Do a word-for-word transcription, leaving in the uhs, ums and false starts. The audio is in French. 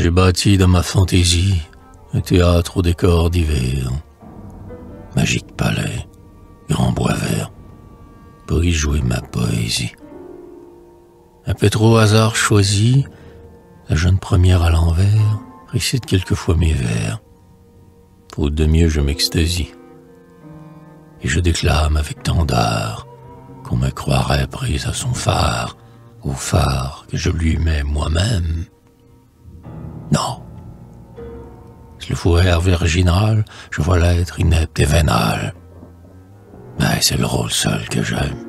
J'ai bâti dans ma fantaisie un théâtre au décor d'hiver. Magique palais, grand bois vert, pour y jouer ma poésie. Un peu trop hasard choisi, la jeune première à l'envers récite quelquefois mes vers. Faute de mieux, je m'extasie. Et je déclame avec tant d'art qu'on me croirait prise à son phare, au phare que je lui mets moi-même. Non. Le fou air virginal, je vois l'être inepte et vénal. Mais c'est le rôle seul que j'aime.